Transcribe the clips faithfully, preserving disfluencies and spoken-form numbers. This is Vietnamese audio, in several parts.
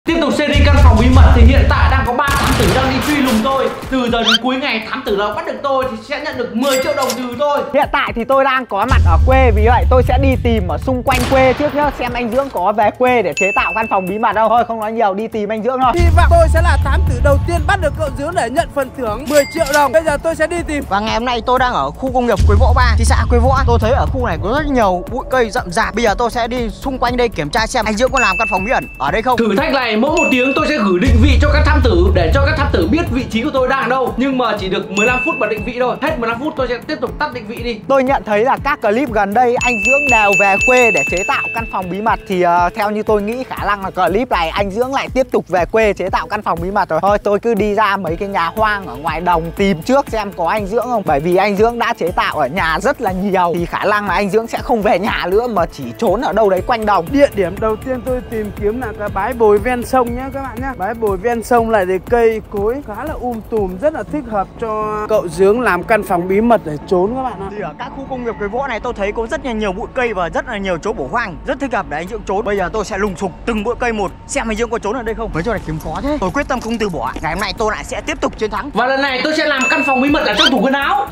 Tiếp tục series căn phòng bí mật thì hiện tại đang có ba thám tử đang đi truy lùng tôi. Từ giờ đến cuối ngày thám tử nào bắt được tôi thì sẽ nhận được mười triệu đồng từ tôi. Hiện tại thì tôi đang có mặt ở quê, vì vậy tôi sẽ đi tìm ở xung quanh quê trước nhá, xem anh Dưỡng có về quê để chế tạo căn phòng bí mật đâu. Thôi không nói nhiều, đi tìm anh Dưỡng thôi. Hy vọng tôi sẽ là thám tử đầu tiên bắt được cậu Dưỡng để nhận phần thưởng mười triệu đồng. Bây giờ tôi sẽ đi tìm. Và ngày hôm nay tôi đang ở khu công nghiệp Quế Võ ba, thị xã Quế Võ. Tôi thấy ở khu này có rất nhiều bụi cây rậm rạp. Bây giờ tôi sẽ đi xung quanh đây kiểm tra xem anh Dưỡng có làm căn phòng bí ẩn ở đây không. Thử thách này mỗi một tiếng tôi sẽ gửi định vị cho các thám tử để cho các thám tử biết vị trí của tôi đang ở đâu. Nhưng mà chỉ được mười lăm phút bật định vị thôi. Hết mười lăm phút tôi sẽ tiếp tục tắt định vị đi. Tôi nhận thấy là các clip gần đây anh Dưỡng đều về quê để chế tạo căn phòng bí mật. Thì uh, theo như tôi nghĩ khả năng là clip này anh Dưỡng lại tiếp tục về quê chế tạo căn phòng bí mật rồi. Thôi tôi cứ đi ra mấy cái nhà hoang ở ngoài đồng tìm trước xem có anh Dưỡng không. Bởi vì anh Dưỡng đã chế tạo ở nhà rất là nhiều, thì khả năng là anh Dưỡng sẽ không về nhà nữa mà chỉ trốn ở đâu đấy quanh đồng. Địa điểm đầu tiên tôi tìm kiếm là cái bãi bồi ven sông nhá các bạn nhá. Bãi bồi ven sông lại thì cây cối khá là um tùm, rất là thích hợp cho cậu Dưỡng làm căn phòng bí mật để trốn các bạn ạ. Thì ở các khu công nghiệp Quế Võ này tôi thấy có rất là nhiều bụi cây và rất là nhiều chỗ bỏ hoang, rất thích hợp để anh Dưỡng trốn. Bây giờ tôi sẽ lùng sục từng bụi cây một xem anh Dưỡng có trốn ở đây không. Mấy chỗ này kiếm khó thế. Tôi quyết tâm không từ bỏ. Ngày hôm nay tôi lại sẽ tiếp tục chiến thắng. Và lần này tôi sẽ làm căn phòng bí mật ở trong tủ quần áo.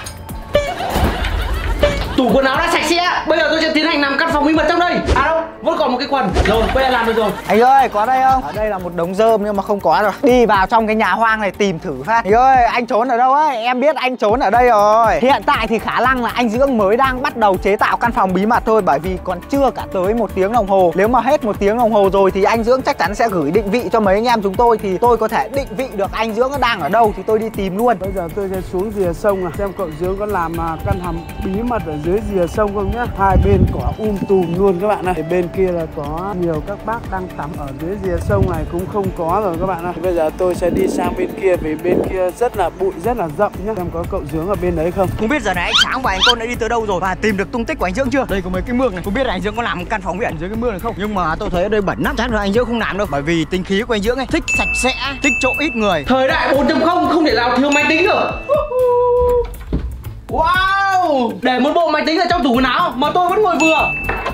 Tủ quần áo đã sạch sẽ. Bây giờ tôi sẽ tiến hành làm căn phòng bí mật trong đây. À đâu, vẫn còn một cái quần. Rồi, quay lại làm được rồi. Anh ơi, có đây không? Ở đây là một đống rơm nhưng mà không có rồi. Đi vào trong cái nhà hoang này tìm thử phát. Anh ơi, anh trốn ở đâu ấy? Em biết anh trốn ở đây rồi. Hiện tại thì khả năng là anh Dưỡng mới đang bắt đầu chế tạo căn phòng bí mật thôi, bởi vì còn chưa cả tới một tiếng đồng hồ. Nếu mà hết một tiếng đồng hồ rồi thì anh Dưỡng chắc chắn sẽ gửi định vị cho mấy anh em chúng tôi, thì tôi có thể định vị được anh Dưỡng đang ở đâu thì tôi đi tìm luôn. Bây giờ tôi sẽ xuống rìa sông này xem cậu Dưỡng có làm căn hầm bí mật ở dưới rìa sông không nhá. Hai bên cỏ um tùm luôn các bạn ơi. Bên kia là có nhiều các bác đang tắm, ở dưới rìa sông này cũng không có rồi các bạn ơi. Bây giờ tôi sẽ đi sang bên kia, vì bên kia rất là bụi, rất là rậm nhá. Xem có cậu Dưỡng ở bên đấy không. Không biết giờ này anh Sáng và anh Côn đã đi tới đâu rồi và tìm được tung tích của anh Dưỡng chưa. Đây có mấy cái mương này, không biết là anh Dưỡng có làm căn phòng bí ẩn dưới cái mương này không. Nhưng mà tôi thấy ở đây bẩn lắm, chắc là anh Dưỡng không làm đâu, bởi vì tính khí của anh Dưỡng ấy thích sạch sẽ, thích chỗ ít người. Thời đại bốn chấm không không thể nào thiếu máy tính được. Wow, để một bộ máy tính ở trong tủ quần áo mà tôi vẫn ngồi vừa.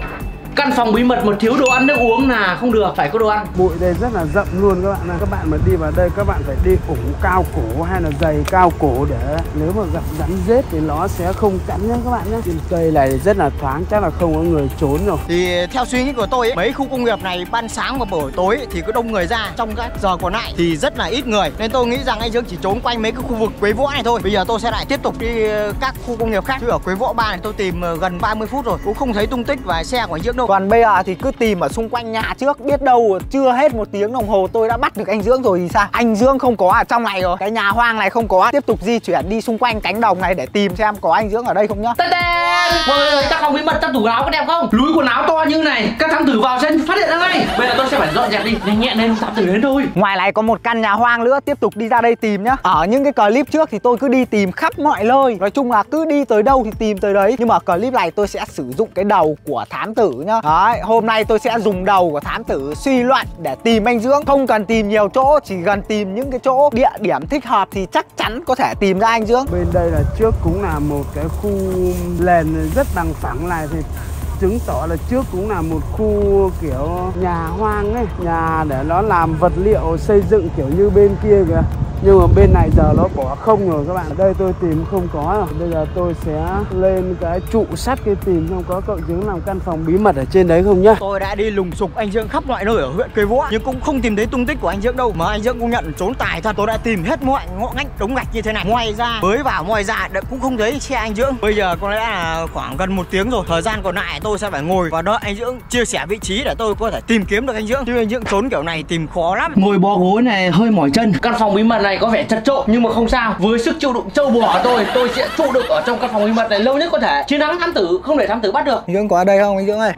Căn phòng bí mật mà thiếu đồ ăn nước uống là không được, phải có đồ ăn. Bụi đây rất là rậm luôn các bạn ơi. Các bạn mà đi vào đây các bạn phải đi ủng cao cổ hay là giày cao cổ, để nếu mà gặp rắn rết thì nó sẽ không cắn nhá các bạn nhé. Trên cây này rất là thoáng, chắc là không có người trốn rồi. Thì theo suy nghĩ của tôi ấy, mấy khu công nghiệp này ban sáng và buổi tối thì cứ đông người ra, trong các giờ còn lại thì rất là ít người, nên tôi nghĩ rằng anh Dưỡng chỉ trốn quanh mấy cái khu vực Quế Võ này thôi. Bây giờ tôi sẽ lại tiếp tục đi các khu công nghiệp khác, chứ ở Quế Võ ba này tôi tìm gần ba mươi phút rồi cũng không thấy tung tích và xe của anh Dưỡng đâu. Còn bây giờ thì cứ tìm ở xung quanh nhà trước, biết đâu chưa hết một tiếng đồng hồ tôi đã bắt được anh Dưỡng rồi thì sao. Anh Dưỡng không có ở trong này rồi, cái nhà hoang này không có. Tiếp tục di chuyển đi xung quanh cánh đồng này để tìm xem có anh Dưỡng ở đây không nhá. Tên tên mọi người ơi, căn phòng bí mật trong tủ quần áo có đẹp không? Núi quần áo to như này, các thám tử vào sẽ phát hiện ra ngay. Bây giờ tôi sẽ phải dọn dẹp đi, nhanh nhẹn lên, thám tử đến thôi. Ngoài này có một căn nhà hoang nữa, tiếp tục đi ra đây tìm nhá. Ở những cái clip trước thì tôi cứ đi tìm khắp mọi nơi, nói chung là cứ đi tới đâu thì tìm tới đấy. Nhưng mà clip này tôi sẽ sử dụng cái đầu của thám tử nhá. Đấy, hôm nay tôi sẽ dùng đầu của thám tử suy luận để tìm anh Dưỡng. Không cần tìm nhiều chỗ, chỉ cần tìm những cái chỗ địa điểm thích hợp thì chắc chắn có thể tìm ra anh Dưỡng. Bên đây là trước cũng là một cái khu nền rất bằng phẳng này, thì chứng tỏ là trước cũng là một khu kiểu nhà hoang ấy, nhà để nó làm vật liệu xây dựng kiểu như bên kia kìa. Nhưng mà bên này giờ nó bỏ không rồi các bạn. Ở đây tôi tìm không có rồi. Bây giờ tôi sẽ lên cái trụ sắt kia tìm xem có cậu Dưỡng làm căn phòng bí mật ở trên đấy không nhá. Tôi đã đi lùng sục anh Dưỡng khắp mọi nơi ở huyện Quế Võ nhưng cũng không tìm thấy tung tích của anh Dưỡng đâu. Mà anh Dưỡng cũng nhận trốn tài thật. Tôi đã tìm hết mọi ngõ ngách đống gạch như thế này, ngoài ra mới vào ngoài ra cũng không thấy xe anh Dưỡng. Bây giờ có lẽ là khoảng gần một tiếng rồi. Thời gian còn lại tôi sẽ phải ngồi và đợi anh Dưỡng chia sẻ vị trí để tôi có thể tìm kiếm được anh Dưỡng. Chứ anh Dưỡng trốn kiểu này tìm khó lắm. Ngồi bó gối này hơi mỏi chân. Căn phòng bí mật này có vẻ chật chội nhưng mà không sao. Với sức chịu đựng trâu bò của tôi, tôi sẽ trụ được ở trong căn phòng bí mật này lâu nhất có thể, chiến thắng thám tử, không để thám tử bắt được. Anh Dưỡng có ở đây không anh Dưỡng ơi?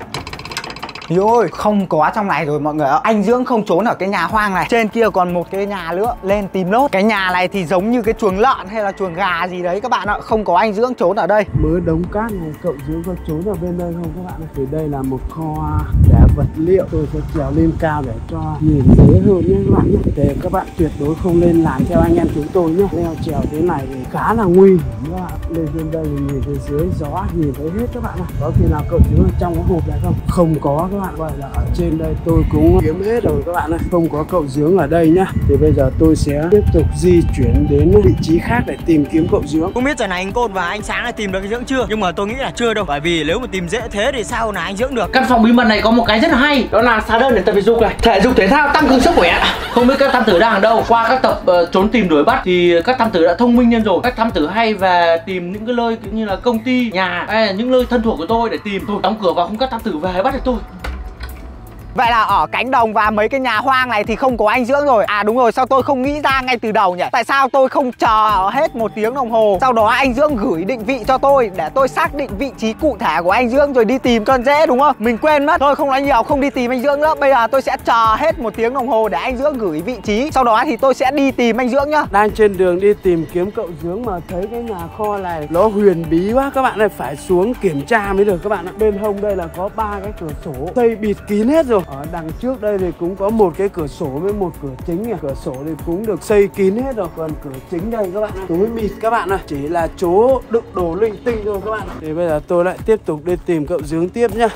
Ôi, không có trong này rồi mọi người ạ. Anh Dưỡng không trốn ở cái nhà hoang này. Trên kia còn một cái nhà nữa, lên tìm nốt. Cái nhà này thì giống như cái chuồng lợn hay là chuồng gà gì đấy các bạn ạ. Không có anh Dưỡng trốn ở đây. Mới đống cát này, cậu Dưỡng có trốn ở bên đây không các bạn ạ? Thì đây là một kho để vật liệu. Tôi sẽ trèo lên cao để cho nhìn dễ hơn nhé các bạn nhé. Để các bạn tuyệt đối không nên làm theo anh em chúng tôi nhé. Leo trèo thế này thì khá là nguy hiểm các bạn. Lên trên đây thì nhìn thấy dưới gió nhìn thấy hết các bạn ạ. Có khi nào cậu Dưỡng ở trong cái hộp này không? Không có các bạn. Vậy là ở trên đây tôi cũng kiếm hết rồi các bạn ơi, không có cậu giếng ở đây nhá. Thì bây giờ tôi sẽ tiếp tục di chuyển đến vị trí khác để tìm kiếm cậu giếng. Không biết giờ này anh Côn và anh Sáng đã tìm được cái giếng chưa, nhưng mà tôi nghĩ là chưa đâu, bởi vì nếu mà tìm dễ thế thì sao là anh dưỡng được. Căn phòng bí mật này có một cái rất là hay, đó là xà đơn để tập thể dục này, thể dục thể thao tăng cường sức khỏe. Không biết các tam tử đang ở đâu. Qua các tập uh, trốn tìm đuổi bắt thì các tam tử đã thông minh hơn rồi. Các tam tử hay về tìm những cái nơi như là công ty, nhà hay là những nơi thân thuộc của tôi để tìm. Tôi đóng cửa vào không các tam tử về bắt được tôi. Vậy là ở cánh đồng và mấy cái nhà hoang này thì không có anh Dưỡng rồi. À đúng rồi, sao tôi không nghĩ ra ngay từ đầu nhỉ? Tại sao tôi không chờ hết một tiếng đồng hồ, sau đó anh Dưỡng gửi định vị cho tôi để tôi xác định vị trí cụ thể của anh Dưỡng rồi đi tìm cho dễ, đúng không? Mình quên mất. Thôi không nói nhiều, không đi tìm anh Dưỡng nữa. Bây giờ tôi sẽ chờ hết một tiếng đồng hồ để anh Dưỡng gửi vị trí, sau đó thì tôi sẽ đi tìm anh Dưỡng nhá. Đang trên đường đi tìm kiếm cậu Dưỡng mà thấy cái nhà kho này nó huyền bí quá các bạn ơi, phải xuống kiểm tra mới được các bạn ạ. Bên hông đây là có ba cái cửa sổ xây bịt kín hết rồi. Ở đằng trước đây thì cũng có một cái cửa sổ với một cửa chính kìa. Cửa sổ thì cũng được xây kín hết rồi. Còn cửa chính đây các bạn ạ, tối mịt các bạn ạ, chỉ là chỗ đựng đồ linh tinh thôi các bạn ạ. Thì bây giờ tôi lại tiếp tục đi tìm cậu Dưỡng tiếp nhá.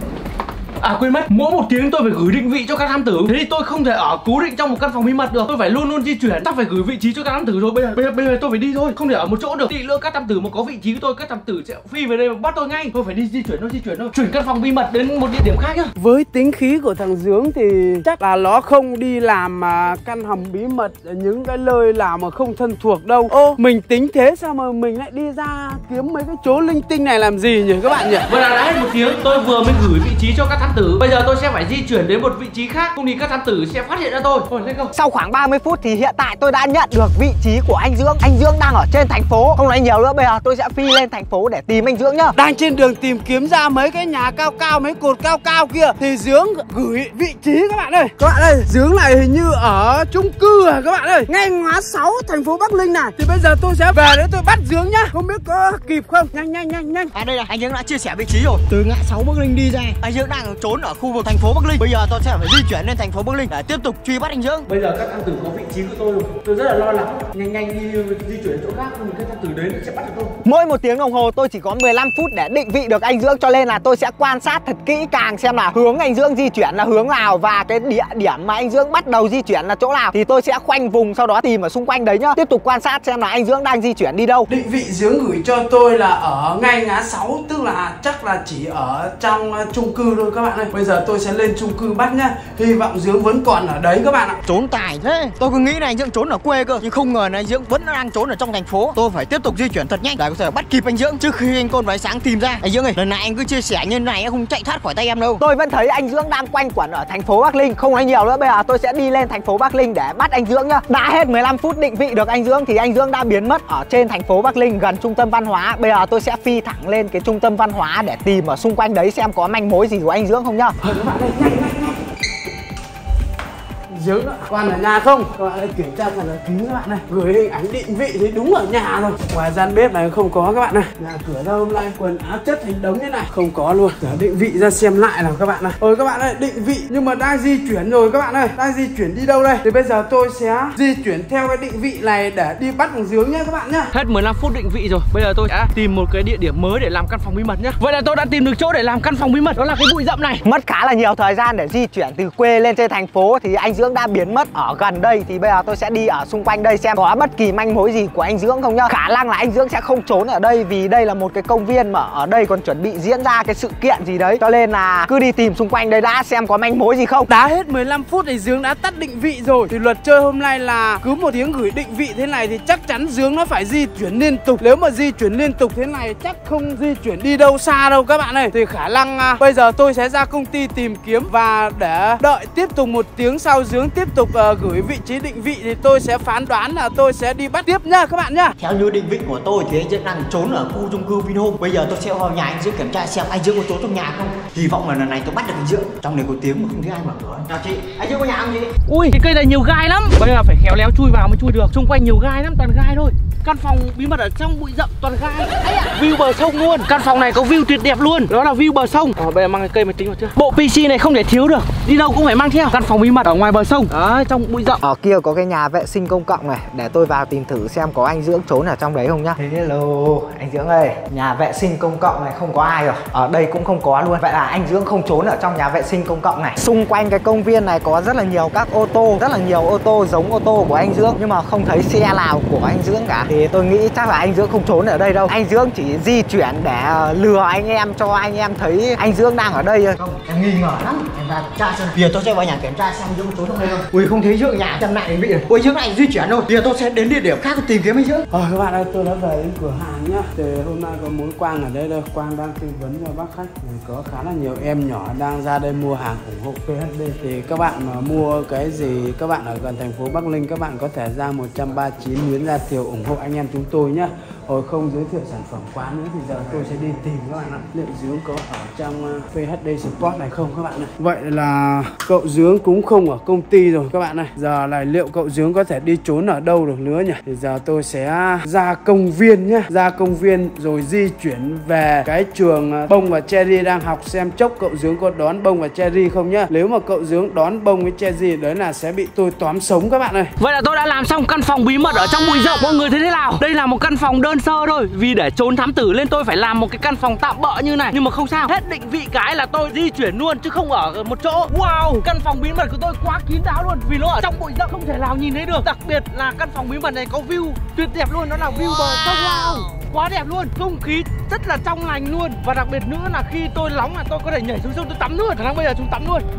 À quên mất, mỗi một tiếng tôi phải gửi định vị cho các tam tử. Thế thì tôi không thể ở cố định trong một căn phòng bí mật được. Tôi phải luôn luôn di chuyển. Chắc phải gửi vị trí cho các tam tử rồi. Bây giờ bây giờ, bây giờ tôi phải đi thôi. Không thể ở một chỗ được. Tí nữa các tam tử mà có vị trí của tôi, các tam tử sẽ phi về đây và bắt tôi ngay. Tôi phải đi di chuyển thôi, di chuyển thôi. Chuyển căn phòng bí mật đến một địa điểm khác nhá. Với tính khí của thằng Dưỡng thì chắc là nó không đi làm mà căn hầm bí mật ở những cái nơi nào mà không thân thuộc đâu. Ô, mình tính thế sao mà mình lại đi ra kiếm mấy cái chỗ linh tinh này làm gì nhỉ các bạn nhỉ? Vậy là đã hết một tiếng, tôi vừa mới gửi vị trí cho các tam tử. Bây giờ tôi sẽ phải di chuyển đến một vị trí khác, không thì các tam tử sẽ phát hiện ra tôi. Thôi, let's go. Sau khoảng ba mươi phút thì hiện tại tôi đã nhận được vị trí của anh Dưỡng. Anh Dưỡng đang ở trên thành phố. Không nói nhiều nữa, bây giờ tôi sẽ phi lên thành phố để tìm anh Dưỡng nhá. Đang trên đường tìm kiếm ra mấy cái nhà cao cao, mấy cột cao cao kia thì Dưỡng gửi vị trí các bạn ơi. Các bạn ơi, Dưỡng này hình như ở chung cư à các bạn ơi, ngay ngõ sáu thành phố Bắc Ninh này. Thì bây giờ tôi sẽ về để tôi bắt Dưỡng nhá. Không biết có kịp không? Nhanh nhanh nhanh nhanh. À đây là anh Dưỡng đã chia sẻ vị trí rồi. Từ ngã sáu Bắc Ninh đi ra, anh Dưỡng đang trốn ở khu vực thành phố Bắc Ninh. Bây giờ tôi sẽ phải di chuyển lên thành phố Bắc Ninh để tiếp tục truy bắt anh Dưỡng. Bây giờ các tam tử có vị trí của tôi rồi, tôi rất là lo lắng. Nhanh nhanh đi di chuyển chỗ khác, không thì các tam tử đến sẽ bắt được tôi. Mỗi một tiếng đồng hồ tôi chỉ có mười lăm phút để định vị được anh Dưỡng, cho nên là tôi sẽ quan sát thật kỹ càng xem là hướng anh Dưỡng di chuyển là hướng nào và cái địa điểm mà anh Dưỡng bắt đầu di chuyển là chỗ nào, thì tôi sẽ khoanh vùng sau đó tìm ở xung quanh đấy nhá. Tiếp tục quan sát xem là anh Dưỡng đang di chuyển đi đâu. Định vị Dưỡng gửi cho tôi là ở ngay ngã sáu, tức là chắc là chỉ ở trong uh, chung cư thôi các bạn ơi. Bây giờ tôi sẽ lên chung cư bắt nhá. Hy vọng Dưỡng vẫn còn ở đấy các bạn ạ. Trốn tài thế. Tôi cứ nghĩ là anh Dưỡng trốn ở quê cơ, nhưng không ngờ là anh Dưỡng vẫn đang trốn ở trong thành phố. Tôi phải tiếp tục di chuyển thật nhanh để có thể bắt kịp anh Dưỡng trước khi anh Côn và anh Sáng tìm ra. Anh Dưỡng ơi, lần này anh cứ chia sẻ như này em không chạy thoát khỏi tay em đâu. Tôi vẫn thấy anh Dưỡng đang quanh quẩn ở thành phố Bắc Ninh. Không nói nhiều nữa, bây giờ tôi sẽ đi lên thành phố Bắc Ninh để bắt anh Dưỡng nhá. Đã hết mười lăm phút định vị được anh Dưỡng thì anh Dưỡng đã biến mất ở trên thành phố Bắc Ninh gần trung tâm văn hóa. Bây giờ tôi sẽ phi thẳng lên cái trung tâm văn hóa để tìm ở xung quanh đấy xem có manh mối gì của anh Dưỡng không nhá. Các bạn ơi, nhanh nhanh nhanh. Dưỡng ạ, quan ở nhà không? Các bạn ơi, kiểm tra thật là kỹ các bạn này. Gửi hình ảnh định vị thì đúng ở nhà rồi. Ngoài gian bếp này không có các bạn này. Nhà cửa đâu hôm nay quần áo chất thành đống như này, không có luôn. Để định vị ra xem lại nào các bạn này. Ôi các bạn ơi, định vị nhưng mà đang di chuyển rồi các bạn ơi. Đang di chuyển đi đâu đây? Thì bây giờ tôi sẽ di chuyển theo cái định vị này để đi bắt thằng Dưỡng nhá các bạn nhá. Hết mười lăm phút định vị rồi. Bây giờ tôi sẽ tìm một cái địa điểm mới để làm căn phòng bí mật nhá. Vậy là tôi đã tìm được chỗ để làm căn phòng bí mật, đó là cái bụi rậm này. Mất khá là nhiều thời gian để di chuyển từ quê lên trên thành phố thì anh Dưỡng đã biến mất ở gần đây. Thì bây giờ tôi sẽ đi ở xung quanh đây xem có bất kỳ manh mối gì của anh Dưỡng không nhá. Khả năng là anh Dưỡng sẽ không trốn ở đây vì đây là một cái công viên mà ở đây còn chuẩn bị diễn ra cái sự kiện gì đấy, cho nên là cứ đi tìm xung quanh đây đã xem có manh mối gì không. Đã hết mười lăm phút thì Dưỡng đã tắt định vị rồi. Thì luật chơi hôm nay là cứ một tiếng gửi định vị thế này thì chắc chắn Dưỡng nó phải di chuyển liên tục. Nếu mà di chuyển liên tục thế này chắc không di chuyển đi đâu xa đâu các bạn ơi. Thì khả năng à, bây giờ tôi sẽ ra công ty tìm kiếm và để đợi tiếp tục một tiếng sau Dưỡng tiếp tục uh, gửi vị trí định vị thì tôi sẽ phán đoán là tôi sẽ đi bắt tiếp nhá các bạn nhá. Theo như định vị của tôi thì anh Dưỡng đang trốn ở khu chung cư Vinhome. Bây giờ tôi sẽ vào nhà anh Dưỡng kiểm tra xem anh Dưỡng có trốn trong nhà không. Hy vọng là lần này tôi bắt được anh Dưỡng. Trong này có tiếng mà không thấy ai mở cửa. Chào chị, anh Dưỡng có nhà không chị? Ui, cái cây này nhiều gai lắm. Bây giờ phải khéo léo chui vào mới chui được. Xung quanh nhiều gai lắm, toàn gai thôi. căn phòng bí mật ở trong bụi rậm toàn gai. View bờ sông luôn. Căn phòng này có view tuyệt đẹp luôn. Đó là view bờ sông. Ờ, bây giờ mang cái cây máy tính vào chưa? Bộ pê xê này không thể thiếu được. Đi đâu cũng phải mang theo. Căn phòng bí mật ở ngoài bờ sông. Đấy, trong bụi rậm. Ở kia có cái nhà vệ sinh công cộng này, để tôi vào tìm thử xem có anh Dưỡng trốn ở trong đấy không nhá. Hello, anh Dưỡng ơi. Nhà vệ sinh công cộng này không có ai rồi. Ở đây cũng không có luôn. Vậy là anh Dưỡng không trốn ở trong nhà vệ sinh công cộng này. Xung quanh cái công viên này có rất là nhiều các ô tô, rất là nhiều ô tô giống ô tô của anh Dưỡng, nhưng mà không thấy xe nào của anh Dưỡng cả. Thì tôi nghĩ chắc là anh Dưỡng không trốn ở đây đâu. Anh Dưỡng chỉ di chuyển để lừa anh em, cho anh em thấy anh Dưỡng đang ở đây thôi. Không, em nghi ngờ lắm. Em ra kiểm tra xem. Bây giờ tôi sẽ vào nhà kiểm tra xem Dưỡng trốn ở đây không. Ui, không thấy Dưỡng nhà chân lại bị. Ui, Dưỡng này di chuyển thôi. Bây giờ tôi sẽ đến địa điểm khác tìm kiếm anh Dưỡng. Ờ các bạn ơi, tôi đã về đến cửa hàng nhá. Thì hôm nay có mối Quang ở đây đây. Quang đang tư vấn cho bác khách. Có khá là nhiều em nhỏ đang ra đây mua hàng ủng hộ pê hát đê. Thì các bạn mà mua cái gì, các bạn ở gần thành phố Bắc Ninh, các bạn có thể ra một trăm ba mươi chín Nguyễn Gia Thiều ủng hộ anh em chúng tôi nhá. Hồi không giới thiệu sản phẩm quá nữa thì giờ tôi sẽ đi tìm các bạn ạ. Liệu Dưỡng có ở trong pê hát đê Sport này không các bạn này. Vậy là cậu Dưỡng cũng không ở công ty rồi các bạn này. Giờ này liệu cậu Dưỡng có thể đi trốn ở đâu được nữa nhỉ? Thì giờ tôi sẽ ra công viên nhá. Ra công viên rồi di chuyển về cái trường Bông và Cherry đang học, xem chốc cậu Dưỡng có đón Bông và Cherry không nhá. Nếu mà cậu Dưỡng đón Bông với Cherry đấy là sẽ bị tôi tóm sống các bạn ơi. Vậy là tôi đã làm xong căn phòng bí mật ở trong bụi rậm. Mọi người thấy thế nào? Đây là một căn phòng đơn sơ thôi, vì để trốn thám tử nên tôi phải làm một cái căn phòng tạm bợ như này. Nhưng mà không sao, hết định vị cái là tôi di chuyển luôn chứ không ở một chỗ. Wow, căn phòng bí mật của tôi quá kín đáo luôn, vì nó ở trong bụi rậm không thể nào nhìn thấy được. Đặc biệt là căn phòng bí mật này có view tuyệt đẹp luôn, đó là view bờ sông. Wow, quá đẹp luôn, không khí rất là trong lành luôn. Và đặc biệt nữa là khi tôi nóng là tôi có thể nhảy xuống sông tôi tắm luôn. Khả năng bây giờ chúng tắm luôn.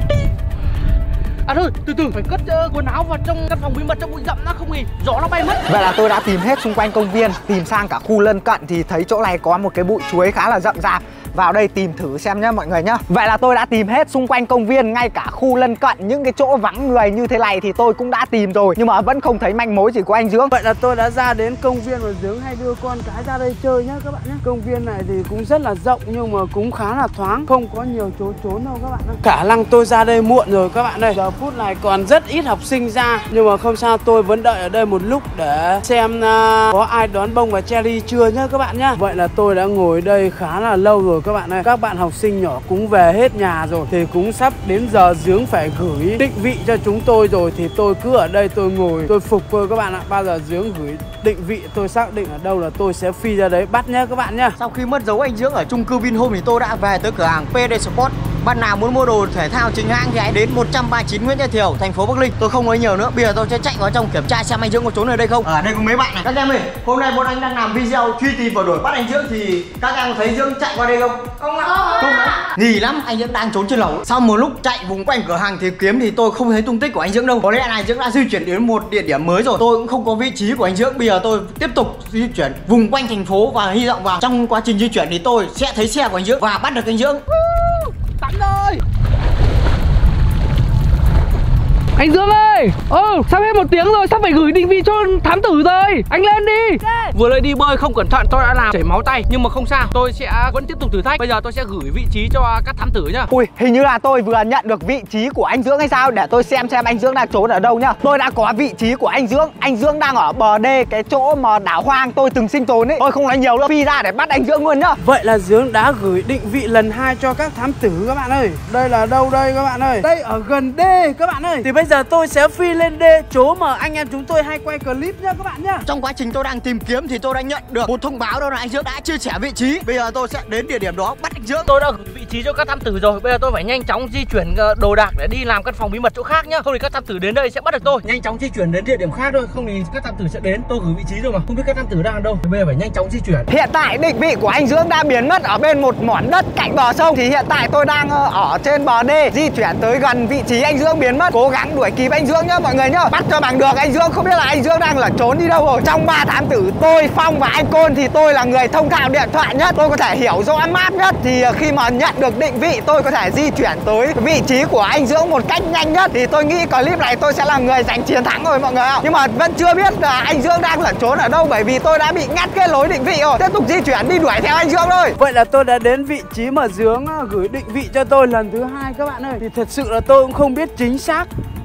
À thôi, từ từ phải cất uh, quần áo vào trong căn phòng bí mật trong bụi rậm, nó không thì gió nó bay mất. Vậy là tôi đã tìm hết xung quanh công viên, tìm sang cả khu lân cận thì thấy chỗ này có một cái bụi chuối khá là rậm rạp. Vào đây tìm thử xem nhá mọi người nhá. Vậy là tôi đã tìm hết xung quanh công viên, ngay cả khu lân cận, những cái chỗ vắng người như thế này thì tôi cũng đã tìm rồi, nhưng mà vẫn không thấy manh mối gì của anh Dưỡng. Vậy là tôi đã ra đến công viên và Dưỡng hay đưa con cái ra đây chơi nhá các bạn nhé. Công viên này thì cũng rất là rộng nhưng mà cũng khá là thoáng, không có nhiều chỗ trốn đâu các bạn ơi. Khả năng tôi ra đây muộn rồi các bạn ơi. Giờ phút này còn rất ít học sinh ra, nhưng mà không sao, tôi vẫn đợi ở đây một lúc để xem uh, có ai đón Bông và Cherry chưa nhá các bạn nhá. Vậy là tôi đã ngồi đây khá là lâu rồi các bạn ơi. Các bạn học sinh nhỏ cũng về hết nhà rồi, thì cũng sắp đến giờ Dưỡng phải gửi định vị cho chúng tôi rồi, thì tôi cứ ở đây tôi ngồi tôi phục thôi các bạn ạ. Bao giờ Dưỡng gửi định vị tôi xác định ở đâu là tôi sẽ phi ra đấy bắt nhá các bạn nhá. Sau khi mất dấu anh Dưỡng ở chung cư Vinhome thì tôi đã về tới cửa hàng pê hát đê Sport. Bạn nào muốn mua đồ thể thao chính hãng thì hãy đến một trăm ba mươi chín Nguyễn Gia Thiều, thành phố Bắc Ninh. Tôi không nói nhiều nữa, bây giờ tôi sẽ chạy vào trong kiểm tra xem anh Dưỡng có trốn ở đây không. Ở đây có mấy bạn này. Các em ơi, hôm nay bọn anh đang làm video truy tìm và đuổi bắt anh Dưỡng, thì các em có thấy Dưỡng chạy qua đây không? Không ạ. Không ạ. Nghỉ lắm, anh Dưỡng đang trốn trên lầu. Sau một lúc chạy vùng quanh cửa hàng tìm kiếm thì tôi không thấy tung tích của anh Dưỡng đâu. Có lẽ là anh Dưỡng đã di chuyển đến một địa điểm mới rồi. Tôi cũng không có vị trí của anh Dưỡng. Bây giờ tôi tiếp tục di chuyển vùng quanh thành phố và hy vọng vào trong quá trình di chuyển thì tôi sẽ thấy xe của anh Dưỡng và bắt được anh Dưỡng. Tắm rồi. Anh Dương ơi, ừ, sắp hết một tiếng rồi, sắp phải gửi định vị cho thám tử rồi. Anh lên đi. Okay. Vừa lên đi bơi không cẩn thận tôi đã làm chảy máu tay, nhưng mà không sao, tôi sẽ vẫn tiếp tục thử thách. Bây giờ tôi sẽ gửi vị trí cho các thám tử nhá. Ui, hình như là tôi vừa nhận được vị trí của anh Dưỡng hay sao, để tôi xem xem anh Dưỡng đang trốn ở đâu nhá. Tôi đã có vị trí của anh Dưỡng. Anh Dưỡng đang ở bờ đê, cái chỗ mà đảo hoang tôi từng sinh tồn ấy. Tôi không nói nhiều nữa, phi ra để bắt anh Dưỡng luôn nhá. Vậy là Dưỡng đã gửi định vị lần hai cho các thám tử các bạn ơi. Đây là đâu đây các bạn ơi? Đây ở gần đê các bạn ơi. Thì bây giờ tôi sẽ phi lên đê, chỗ mà anh em chúng tôi hay quay clip nhá các bạn nhá. Trong quá trình tôi đang tìm kiếm thì tôi đã nhận được một thông báo đó là anh Dưỡng đã chia sẻ vị trí. Bây giờ tôi sẽ đến địa điểm đó bắt anh Dưỡng. Tôi đã gửi vị trí cho các thám tử rồi. Bây giờ tôi phải nhanh chóng di chuyển đồ đạc để đi làm căn phòng bí mật chỗ khác nhá. Không thì các thám tử đến đây sẽ bắt được tôi. Nhanh chóng di chuyển đến địa điểm khác thôi, không thì các thám tử sẽ đến. Tôi gửi vị trí rồi mà không biết các thám tử đang ở đâu. Thì bây giờ phải nhanh chóng di chuyển. Hiện tại định vị của anh Dưỡng đã biến mất ở bên một mỏn đất cạnh bờ sông. Thì hiện tại tôi đang ở trên bờ đê, di chuyển tới gần vị trí anh Dưỡng biến mất. Cố gắng đuổi kịp anh Dưỡng nhá mọi người nhá. Bắt cho bằng được anh Dưỡng, không biết là anh Dưỡng đang lẩn trốn đi đâu rồi. Trong ba thám tử tôi, Phong và anh Côn thì tôi là người thông thạo điện thoại nhất, tôi có thể hiểu rõ map nhất. Thì khi mà nhận được định vị tôi có thể di chuyển tới vị trí của anh Dưỡng một cách nhanh nhất. Thì tôi nghĩ clip này tôi sẽ là người giành chiến thắng rồi mọi người ạ. Nhưng mà vẫn chưa biết là anh Dưỡng đang lẩn trốn ở đâu, bởi vì tôi đã bị ngắt cái lối định vị rồi. Tiếp tục di chuyển đi đuổi theo anh Dưỡng thôi. Vậy là tôi đã đến vị trí mà Dưỡng gửi định vị cho tôi lần thứ hai các bạn ơi. Thì thật sự là tôi cũng không biết chính xác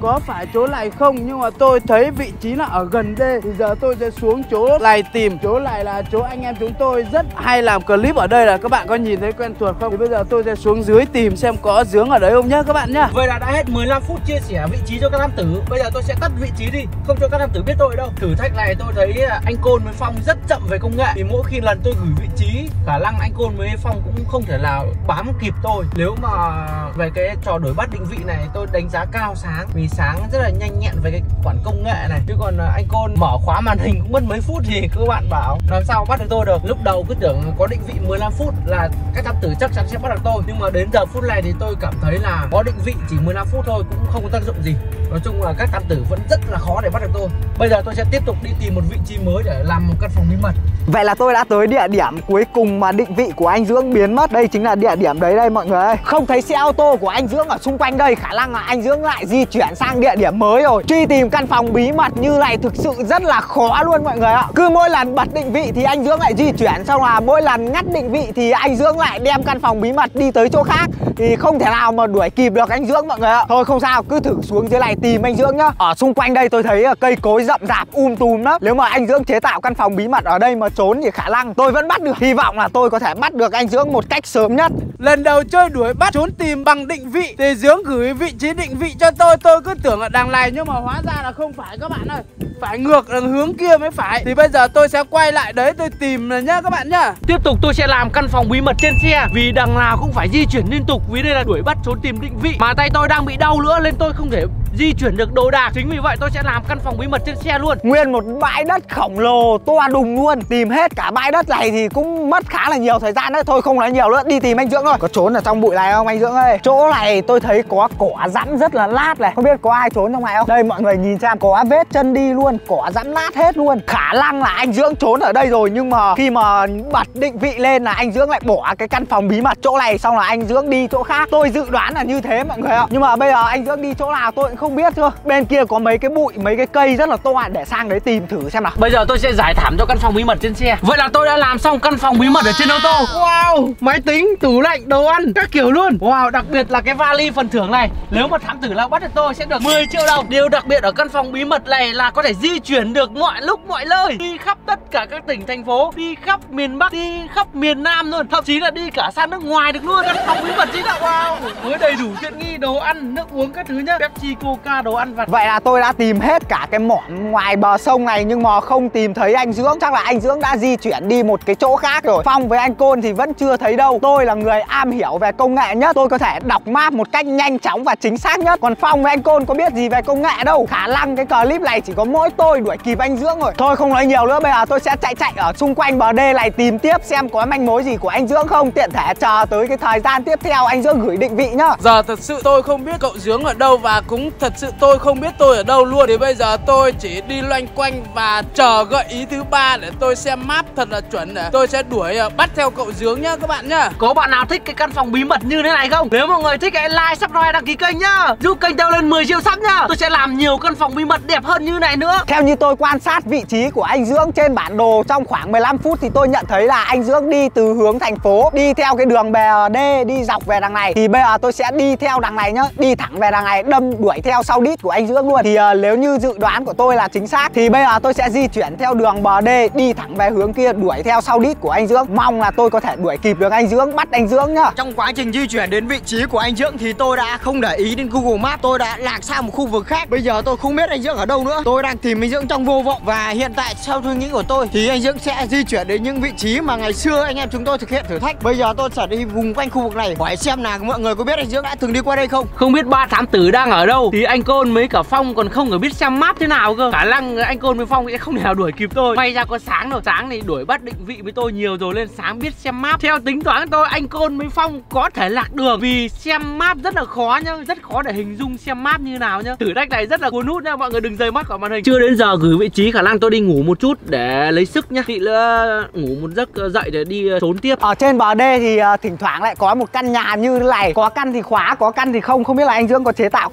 có phải chỗ này không, nhưng mà tôi thấy vị trí là ở gần đây. Thì giờ tôi sẽ xuống chỗ này tìm. Chỗ này là chỗ anh em chúng tôi rất hay làm clip ở đây, là các bạn có nhìn thấy quen thuộc không? Thì bây giờ tôi sẽ xuống dưới tìm xem có giếng ở đấy không nhá các bạn nhá. Vậy là đã hết mười lăm phút chia sẻ vị trí cho các nam tử. Bây giờ tôi sẽ tắt vị trí đi, không cho các nam tử biết tôi đâu. Thử thách này tôi thấy anh Côn với Phong rất chậm về công nghệ. Thì mỗi khi lần tôi gửi vị trí, khả năng anh Côn với Phong cũng không thể nào bám kịp tôi. Nếu mà về cái trò đổi bắt định vị này tôi đánh giá cao Sáng, vì Sáng rất là nhanh nhẹn về cái khoản công nghệ này. Chứ còn anh Côn mở khóa màn hình cũng mất mấy phút thì các bạn bảo làm sao bắt được tôi được. Lúc đầu cứ tưởng có định vị mười lăm phút là các nam tử chắc chắn sẽ bắt được tôi, nhưng mà đến giờ phút này thì tôi cảm thấy là có định vị chỉ mười lăm phút thôi cũng không có tác dụng gì. Nói chung là các nam tử vẫn rất là khó để bắt được tôi. Bây giờ tôi sẽ tiếp tục đi tìm một vị trí mới để làm một căn phòng bí mật. Vậy là tôi đã tới địa điểm cuối cùng mà định vị của anh Dưỡng biến mất. Đây chính là địa điểm đấy đây mọi người ơi. Không thấy xe ô tô của anh Dưỡng ở xung quanh đây, khả năng là anh Dưỡng lại di chuyển sang địa điểm mới rồi. Truy tìm căn phòng bí mật như này thực sự rất là khó luôn mọi người ạ. Cứ mỗi lần bật định vị thì anh Dưỡng lại di chuyển, xong là mỗi lần ngắt định vị thì anh Dưỡng lại đem căn phòng bí mật đi tới chỗ khác. Thì không thể nào mà đuổi kịp được anh Dưỡng mọi người ạ. Thôi không sao, cứ thử xuống dưới này tìm anh Dưỡng nhá. Ở xung quanh đây tôi thấy cây cối rậm rạp um tùm lắm. Nếu mà anh Dưỡng chế tạo căn phòng bí mật ở đây mà trốn thì khả năng tôi vẫn bắt được. Hy vọng là tôi có thể bắt được anh Dưỡng một cách sớm nhất. Lần đầu chơi đuổi bắt trốn tìm bằng định vị thì Dưỡng gửi vị trí định vị cho tôi. Tôi cứ tưởng ở đằng này nhưng mà hóa ra là không phải các bạn ơi. Phải ngược đằng hướng kia mới phải. Thì bây giờ tôi sẽ quay lại đấy tôi tìm này nhá các bạn nhá. Tiếp tục tôi sẽ làm căn phòng bí mật trên xe, vì đằng nào cũng phải di chuyển liên tục, vì đây là đuổi bắt trốn tìm định vị. Mà tay tôi đang bị đau nữa nên tôi không thể di chuyển được đồ đạc. Chính vì vậy tôi sẽ làm căn phòng bí mật trên xe luôn. Nguyên một bãi đất khổng lồ to đùng luôn. Tìm hết cả bãi đất này thì cũng mất khá là nhiều thời gian đấy. Thôi không nói nhiều nữa, đi tìm anh Dưỡng thôi. Có trốn ở trong bụi này không anh Dưỡng ơi? Chỗ này tôi thấy có cỏ rắn rất là lát này. Không biết có ai trốn trong này không? Đây mọi người nhìn xem, có vết chân đi luôn, cỏ rắn lát hết luôn. Khả năng là anh Dưỡng trốn ở đây rồi, nhưng mà khi mà bật định vị lên là anh Dưỡng lại bỏ cái căn phòng bí mật chỗ này, xong là anh Dưỡng đi chỗ khác. Tôi dự đoán là như thế mọi người ạ. Nhưng mà bây giờ anh Dưỡng đi chỗ nào tôi cũng không biết chưa. Bên kia có mấy cái bụi, mấy cái cây rất là to, để sang đấy tìm thử xem nào. Bây giờ tôi sẽ giải thảm cho căn phòng bí mật trên xe. Vậy là tôi đã làm xong căn phòng bí mật ở trên ô tô. Wow, máy tính, tủ lạnh, đồ ăn, các kiểu luôn. Wow, đặc biệt là cái vali phần thưởng này. Nếu mà thám tử nào bắt được tôi sẽ được mười triệu đồng. Điều đặc biệt ở căn phòng bí mật này là có thể di chuyển được mọi lúc mọi nơi, đi khắp tất cả các tỉnh thành phố, đi khắp miền Bắc, đi khắp miền Nam luôn, thậm chí là đi cả sang nước ngoài được luôn. Căn phòng bí mật chính là wow, với đầy đủ tiện nghi, đồ ăn, nước uống các thứ nhá, Pepsi, Coca, đồ ăn vặt. Vậy là tôi đã tìm hết cả cái mỏm ngoài bờ sông này nhưng mà không tìm thấy anh Dưỡng. Chắc là anh Dưỡng đã di chuyển đi một cái chỗ khác rồi. Phong với anh Côn thì vẫn chưa thấy đâu. Tôi là người am hiểu về công nghệ nhất, tôi có thể đọc map một cách nhanh chóng và chính xác nhất. Còn Phong với anh Côn có biết gì về công nghệ đâu. Khả năng cái clip này chỉ có mỗi tôi đuổi kịp anh Dưỡng rồi. Thôi không nói nhiều nữa, bây giờ tôi sẽ chạy chạy ở xung quanh bờ đê này tìm tiếp xem có manh mối gì của anh Dưỡng không. Tiện thể chờ tới cái thời gian tiếp theo anh Dưỡng gửi định vị nhá. Giờ thật sự tôi không biết cậu Dưỡng ở đâu, và cũng thật sự tôi không biết tôi ở đâu luôn. Thì bây giờ tôi chỉ đi loanh quanh và chờ gợi ý thứ ba để tôi xem map thật là chuẩn để tôi sẽ đuổi bắt theo cậu Dưỡng nhá các bạn nhá. Có bạn nào thích cái căn phòng bí mật như thế này không? Nếu mọi người thích hãy like, subscribe, đăng ký kênh nhá, giúp kênh leo lên mười triệu sub nhá. Tôi sẽ làm nhiều căn phòng bí mật đẹp hơn như này nữa. Theo như tôi quan sát vị trí của anh Dưỡng trên bản đồ trong khoảng mười lăm phút thì tôi nhận thấy là anh Dưỡng đi từ hướng thành phố, đi theo cái đường bè đê, đi dọc về đằng này. Thì bây giờ tôi sẽ đi theo đằng này nhá, đi thẳng về đằng này, đâm đuổi theo sau đít của anh Dưỡng luôn. Thì uh, nếu như dự đoán của tôi là chính xác thì bây giờ tôi sẽ di chuyển theo đường bờ đê, đi thẳng về hướng kia, đuổi theo sau đít của anh Dưỡng. Mong là tôi có thể đuổi kịp được anh Dưỡng, bắt anh Dưỡng nhá. Trong quá trình di chuyển đến vị trí của anh Dưỡng thì tôi đã không để ý đến Google Maps, tôi đã lạc sang một khu vực khác. Bây giờ tôi không biết anh Dưỡng ở đâu nữa. Tôi đang tìm anh Dưỡng trong vô vọng, và hiện tại theo suy nghĩ của tôi thì anh Dưỡng sẽ di chuyển đến những vị trí mà ngày xưa anh em chúng tôi thực hiện thử thách. Bây giờ tôi sẽ đi vùng quanh khu vực này hỏi xem là mọi người có biết anh Dưỡng đã từng đi qua đây không. Không biết ba thám tử đang ở đâu thì anh Côn với cả Phong còn không có biết xem map thế nào cơ. Khả năng anh Côn với Phong sẽ không thể nào đuổi kịp tôi. May ra có Sáng rồi, Sáng thì đuổi bắt định vị với tôi nhiều rồi nên Sáng biết xem map. Theo tính toán tôi, anh Côn với Phong có thể lạc đường vì xem map rất là khó nhá, rất khó để hình dung xem map như nào nhá. Thử thách này rất là cuốn hút nha, mọi người đừng rời mắt khỏi màn hình. Chưa đến giờ gửi vị trí, khả năng tôi đi ngủ một chút để lấy sức nhá. Chị nữa ngủ một giấc dậy để đi trốn tiếp. Ở trên bờ đê thì uh, thỉnh thoảng lại có một căn nhà như thế này, có căn thì khóa, có căn thì không. Không biết là anh Dưỡng có chế tạo căn phòng bí mật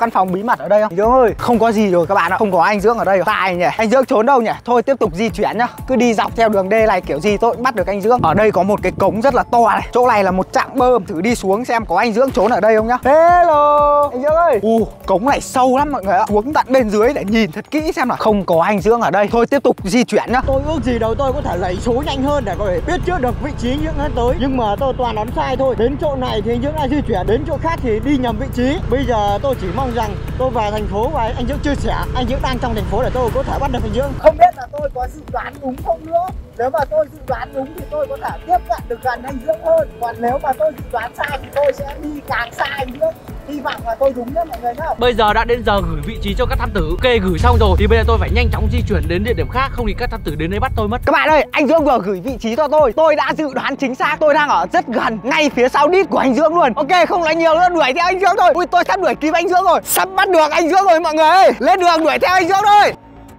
mật ở đây không? Anh Dưỡng ơi, không có gì rồi các bạn ạ. Không có anh Dưỡng ở đây rồi. Tại nhỉ, anh Dưỡng trốn đâu nhỉ? Thôi tiếp tục di chuyển nhá. Cứ đi dọc theo đường D này kiểu gì tôi cũng bắt được anh Dưỡng. Ở đây có một cái cống rất là to này. Chỗ này là một trạm bơm, thử đi xuống xem có anh Dưỡng trốn ở đây không nhá. Hello anh Dưỡng ơi. U, cống này sâu lắm mọi người ạ. Xuống tận bên dưới để nhìn thật kỹ xem là không có anh Dưỡng ở đây. Thôi tiếp tục di chuyển nhá. Tôi ước gì đâu tôi có thể lấy số nhanh hơn để có thể biết trước được vị trí anh Dưỡng đến tới, nhưng mà tôi toàn đoán sai thôi. Đến chỗ này thì anh Dưỡng đã di chuyển, đến chỗ khác thì đi nhầm vị trí. Bây giờ tôi chỉ mong rằng tôi về thành phố và anh Dưỡng chia sẻ anh Dưỡng đang trong thành phố để tôi có thể bắt được anh Dưỡng. Không biết là tôi có dự đoán đúng không nữa. Nếu mà tôi dự đoán đúng thì tôi có thể tiếp cận được gần anh Dưỡng hơn. Còn nếu mà tôi dự đoán sai thì tôi sẽ đi càng xa anh Dưỡng. Hy vọng là tôi đúng nhá mọi người nhá. Bây giờ đã đến giờ gửi vị trí cho các thám tử. Ok, gửi xong rồi thì bây giờ tôi phải nhanh chóng di chuyển đến địa điểm khác, không thì các thám tử đến đây bắt tôi mất. Các bạn ơi, anh Dưỡng vừa gửi vị trí cho tôi. Tôi đã dự đoán chính xác. Tôi đang ở rất gần, ngay phía sau đít của anh Dưỡng luôn. Ok, không nói nhiều nữa, đuổi theo anh Dưỡng thôi. Ui, tôi sắp đuổi kịp anh Dưỡng rồi. Sắp bắt được anh Dưỡng rồi mọi người ơi. Lên đường đuổi theo anh Dưỡng thôi.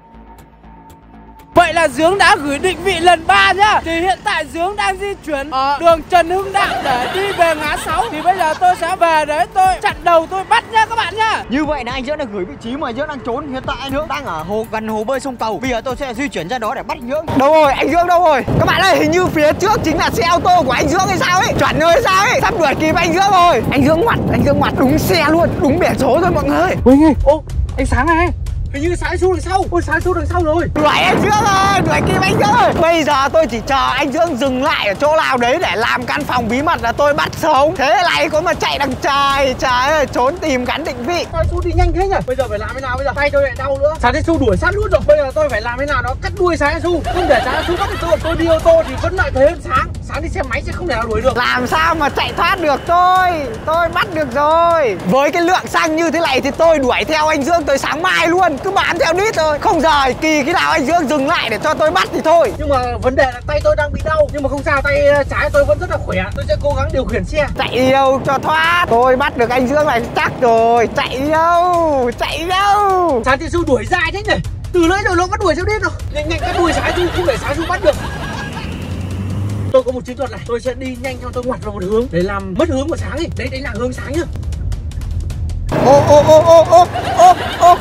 Vậy là Dưỡng đã gửi định vị lần ba nhá. Thì hiện tại Dưỡng đang di chuyển ở đường Trần Hưng Đạo để đi về ngã sáu. Thì bây giờ tôi sẽ về đấy, tôi chặn đầu tôi bắt nhá các bạn nhá. Như vậy là anh Dưỡng đã gửi vị trí mà anh Dưỡng đang trốn. Hiện tại anh Dưỡng đang ở hồ gần hồ bơi sông Cầu. Bây giờ tôi sẽ di chuyển ra đó để bắt anh Dưỡng. Đâu rồi, anh Dưỡng đâu rồi? Các bạn ơi, hình như phía trước chính là xe ô tô của anh Dưỡng hay sao ấy. Chuẩn rồi sao ấy. Sắp đuổi kịp anh Dưỡng rồi. Anh Dưỡng ngoặt, anh Dưỡng ngoặt đúng xe luôn, đúng biển số rồi mọi người. Ui nghe, ô, anh Sáng này. Hình như Sáng xuống đằng sau. Ôi Sáng xuống đằng sau rồi. Đuổi anh Dưỡng ơi, đuổi kịp anh Dưỡng ơi. Bây giờ tôi chỉ chờ anh Dưỡng dừng lại ở chỗ nào đấy để làm căn phòng bí mật là tôi bắt sống. Thế này có mà chạy đằng trời. Trời ơi, trốn tìm gắn định vị. Sao Su đi nhanh thế nhỉ? Bây giờ phải làm thế nào bây giờ? Tay tôi lại đau nữa. Sáng Su đuổi sát luôn rồi. Bây giờ tôi phải làm thế nào đó cắt đuôi Sáng Su. Không để Sáng Su bắt được tôi. Tôi đi ô tô thì vẫn lợi thế hơn Sáng. Sáng đi xe máy sẽ không thể nào đuổi được. Làm sao mà chạy thoát được tôi. Tôi bắt được rồi. Với cái lượng xăng như thế này thì tôi đuổi theo anh Dưỡng tới sáng mai luôn. Cứ bám theo đít thôi. Không giờ kỳ khi nào anh Dưỡng dừng lại để cho tôi bắt thì thôi. Nhưng mà vấn đề là tay tôi đang bị đau. Nhưng mà không sao, tay trái tôi vẫn rất là khỏe. Tôi sẽ cố gắng điều khiển xe. Chạy đi đâu cho thoát. Tôi bắt được anh Dưỡng này chắc rồi. Chạy đi đâu. Chạy đi đâu. Sáng Su đuổi dài thế nhỉ? Từ nãy giờ nó bắt đuổi theo đít rồi. Nhanh nhanh cắt đuôi Sáng Su, không để Sáng Su bắt được. Tôi có một chiến thuật này, tôi sẽ đi nhanh theo tôi ngoặt vào một hướng để làm mất hướng của Sáng ấy. Đấy, đấy là hướng Sáng nhá. Ô ô ô ô ô ô ô.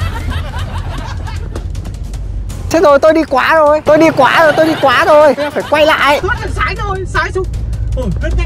Thế rồi, tôi đi quá rồi. Tôi đi quá rồi, tôi đi quá rồi. Tôi phải quay lại. Thoát được Sáng rồi, Sáng Su. Ừ, rất nhanh.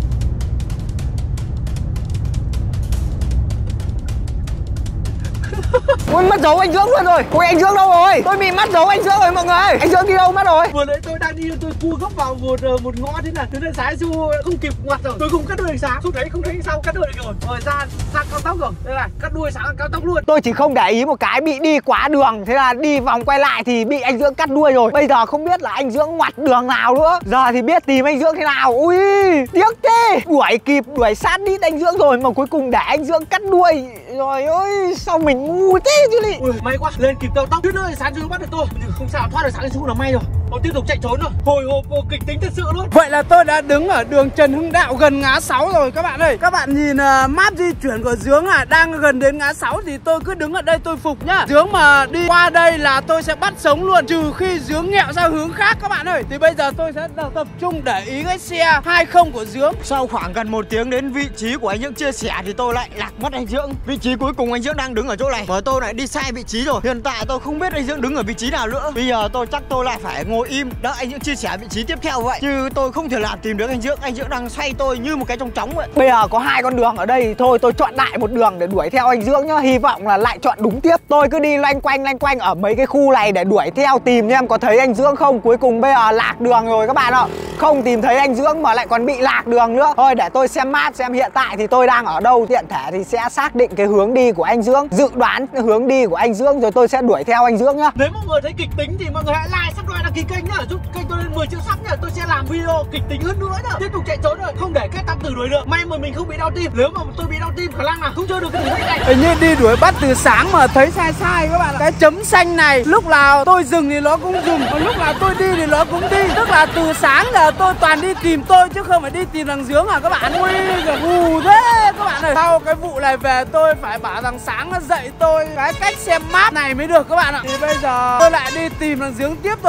Ui, mất dấu anh Dưỡng luôn rồi. Ui, anh Dưỡng đâu rồi? Tôi bị mất dấu anh Dưỡng rồi mọi người. Anh Dưỡng đi đâu mất rồi? Vừa nãy tôi đang đi, tôi cua gấp vào một một ngõ thế này. Thế nên Sáng Su không kịp ngoặt rồi. Tôi không cắt đuôi Sáng. Su thấy không thấy sao cắt đuôi được rồi. Rồi ra sang cao tốc rồi. Đây này, cắt đuôi Sáng cao tốc luôn. Tôi chỉ không để ý một cái bị đi quá đường. Thế là đi vòng quay lại thì bị anh Dưỡng cắt đuôi rồi. Bây giờ không biết là anh Dưỡng ngoặt đường nào nữa. Giờ thì biết tìm anh Dưỡng thế nào. Ui, tiếc thế. Đuổi kịp, đuổi sát đít anh Dưỡng rồi mà cuối cùng để anh Dưỡng cắt đuôi. Rồi ơi, sao mình ngu thế chứ lị. Ui, may quá, lên kịp cao tốc. Chứ nữa Sáng Su bắt được tôi. Không sao, thoát được Sáng Su là may rồi. Tôi tiếp tục chạy trốn rồi. Hồi hộp vô kịch tính thật sự luôn. Vậy là tôi đã đứng ở đường Trần Hưng Đạo gần ngã sáu rồi các bạn ơi. Các bạn nhìn uh, map di chuyển của Dưỡng à, đang gần đến ngã sáu thì tôi cứ đứng ở đây tôi phục nhá. Dưỡng mà đi qua đây là tôi sẽ bắt sống luôn, trừ khi Dưỡng nghẹo ra hướng khác các bạn ơi. Thì bây giờ tôi sẽ tập trung để ý cái xe hai không của Dưỡng. Sau khoảng gần một tiếng đến vị trí của anh Dưỡng chia sẻ thì tôi lại lạc mất anh Dưỡng. Vị trí cuối cùng anh Dưỡng đang đứng ở chỗ này và tôi lại đi sai vị trí rồi. Hiện tại tôi không biết anh Dưỡng đứng ở vị trí nào nữa. Bây giờ tôi chắc tôi lại phải ngồi im đợi anh Dưỡng chia sẻ vị trí tiếp theo vậy, chứ tôi không thể làm tìm được anh Dưỡng. Anh Dưỡng đang xoay tôi như một cái trống trống vậy. Bây giờ có hai con đường ở đây, thôi tôi chọn đại một đường để đuổi theo anh Dưỡng nhá. Hy vọng là lại chọn đúng tiếp. Tôi cứ đi loanh quanh loanh quanh ở mấy cái khu này để đuổi theo tìm xem có thấy anh Dưỡng không. Cuối cùng bây giờ lạc đường rồi các bạn ạ. Không tìm thấy anh Dưỡng mà lại còn bị lạc đường nữa. Thôi để tôi xem map xem hiện tại thì tôi đang ở đâu, tiện thể thì sẽ xác định cái hướng đi của anh Dưỡng, dự đoán cái hướng đi của anh Dưỡng rồi tôi sẽ đuổi theo anh Dưỡng nhá. Nếu mọi người thấy kịch tính thì mọi người hãy like, subscribe, đăng ký kênh nhá, giúp kênh tôi lên mười triệu sub nhá. Tôi sẽ làm video kịch tính hơn nữa nhá. Tiếp tục chạy trốn rồi, không để các tam tử đuổi được. May mà mình không bị đau tim. Nếu mà tôi bị đau tim khả năng là không chơi được cái thử thách này. Hình như đi đuổi bắt từ sáng mà thấy sai sai các bạn ạ. Cái chấm xanh này lúc nào tôi dừng thì nó cũng dừng, còn lúc nào tôi đi thì nó cũng đi. Tức là từ sáng giờ tôi toàn đi tìm tôi chứ không phải đi tìm thằng Dưỡng à các bạn. Ui giời, hù thế các bạn ơi. Sau cái vụ này về tôi phải bảo thằng Sáng nó dạy tôi cái cách xem map này mới được các bạn ạ. Thì bây giờ tôi lại đi tìm thằng Dưỡng tiếp thôi. Vậy là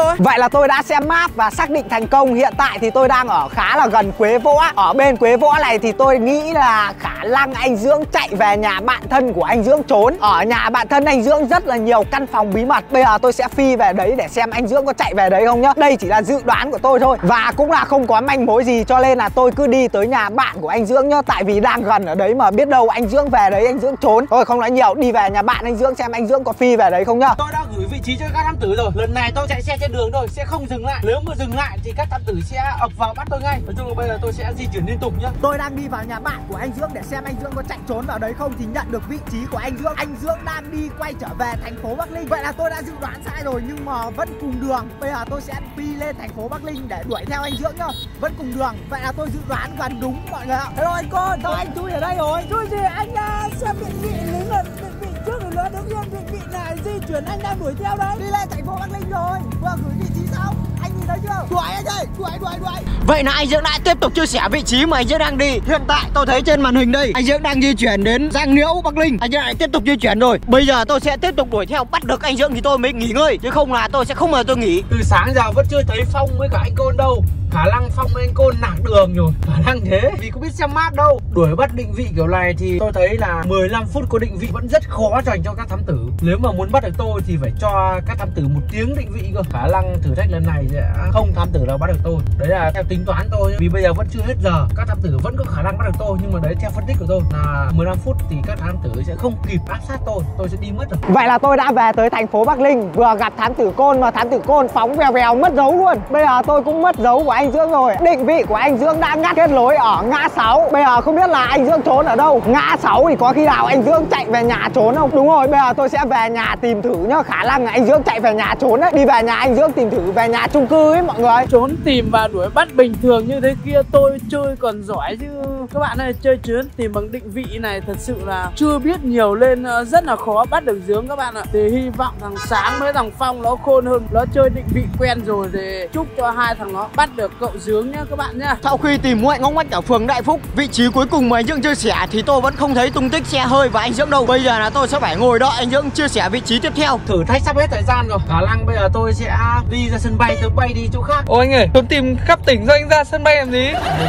là tôi đã xem map và xác định thành công. Hiện tại thì tôi đang ở khá là gần Quế Võ. Ở bên Quế Võ này thì tôi nghĩ là khả năng anh Dưỡng chạy về nhà bạn thân của anh Dưỡng trốn. Ở nhà bạn thân anh Dưỡng rất là nhiều căn phòng bí mật. Bây giờ tôi sẽ phi về đấy để xem anh Dưỡng có chạy về đấy không nhá. Đây chỉ là dự đoán của tôi thôi, và cũng là không có manh mối gì, cho nên là tôi cứ đi tới nhà bạn của anh Dưỡng nhá. Tại vì đang gần ở đấy mà, biết đâu anh Dưỡng về đấy anh Dưỡng trốn. Thôi không nói nhiều, đi về nhà bạn anh Dưỡng xem anh Dưỡng có phi về đấy không nhá. Tôi đã gửi vị trí cho các thám tử rồi. Lần này tôi chạy xe trên đường thôi, sẽ không dừng lại. Nếu mà dừng lại thì các thám tử sẽ ập vào bắt tôi ngay. Nói chung là bây giờ tôi sẽ di chuyển liên tục nhá. Tôi đang đi vào nhà bạn của anh Dưỡng để xem anh Dưỡng có chạy trốn vào đấy không, thì nhận được vị trí của anh Dưỡng. Anh Dưỡng đang đi quay trở về thành phố Bắc Linh. Vậy là tôi đã dự đoán sai rồi, nhưng mà vẫn cùng đường. Bây giờ tôi sẽ phi lên thành phố Bắc Linh để đuổi theo anh Dưỡng nhá. Vẫn cùng đường. Vậy là tôi dự đoán gần đúng mọi người ạ. Hello anh cô, sao anh chui ở đây rồi? Chui gì anh uh, xem định vị lính là định vị trước rồi nữa, đứng yên định vị này di chuyển anh đang đuổi theo đấy. Đi lên thành phố Bắc Linh rồi, vừa gửi vị trí xong. Anh nhìn thấy chưa? Đuổi anh ơi, đuổi đuổi đuổi. Vậy là anh Dưỡng đã tiếp tục chia sẻ vị trí mà anh Dưỡng đang đi. Hiện tại tôi thấy trên màn hình đây, anh Dưỡng đang di chuyển đến Giang Liễu, Bắc Linh. Anh Dưỡng lại tiếp tục di chuyển rồi. Bây giờ tôi sẽ tiếp tục đuổi theo, bắt được anh Dưỡng thì tôi mới nghỉ ngơi, chứ không là tôi sẽ không bao giờ tôi nghỉ. Từ sáng giờ vẫn chưa thấy Phong với cả anh Côn đâu. Khả năng Phong với anh Côn nạc đường rồi, khả năng thế, vì có biết xem map đâu. Đuổi bắt định vị kiểu này thì tôi thấy là mười lăm phút có định vị vẫn rất khó dành cho các thám tử. Nếu mà muốn bắt được tôi thì phải cho các thám tử một tiếng định vị cơ. Khả năng thử thách lần này sẽ không thám tử nào bắt được tôi. Đấy là theo tính toán tôi, vì bây giờ vẫn chưa hết giờ, các thám tử vẫn có khả năng bắt được tôi. Nhưng mà đấy theo phân tích của tôi là mười lăm phút thì các thám tử sẽ không kịp áp sát tôi, tôi sẽ đi mất rồi. Vậy là tôi đã về tới thành phố Bắc Linh, vừa gặp thám tử Côn mà thám tử Côn phóng vèo vèo mất dấu luôn. Bây giờ tôi cũng mất dấu của anh Dưỡng rồi. Định vị của anh Dưỡng đã ngắt kết nối ở ngã sáu. Bây giờ không biết là anh Dưỡng trốn ở đâu. Ngã sáu thì có khi nào anh Dưỡng chạy về nhà trốn không? Đúng rồi, bây giờ tôi sẽ về nhà tìm thử nhá. Khả năng là anh Dưỡng chạy về nhà trốn đấy. Đi về nhà anh Dưỡng tìm thử, về nhà chung cư ấy mọi người. Trốn tìm và đuổi bắt bình thường như thế kia tôi chơi còn giỏi chứ. Các bạn ơi, chơi trốn tìm bằng định vị này thật sự là chưa biết nhiều lên rất là khó bắt được Dưỡng các bạn ạ. Thì hy vọng thằng Sáng với thằng Phong nó khôn hơn, nó chơi định vị quen rồi, thì chúc cho hai thằng nó bắt được cậu Dưỡng nhá các bạn nhá. Sau khi tìm mọi ngóc ngách ở phường Đại Phúc, vị trí cuối cùng mà anh Dưỡng chia sẻ thì tôi vẫn không thấy tung tích xe hơi và anh Dưỡng đâu. Bây giờ là tôi sẽ phải ngồi đợi anh Dưỡng chia sẻ vị trí tiếp theo. Thử thách sắp hết thời gian rồi, khả năng bây giờ tôi sẽ đi ra sân bay, tôi bay đi chỗ khác. Ôi anh ơi, tôi tìm khắp tỉnh rồi anh ra sân bay làm gì?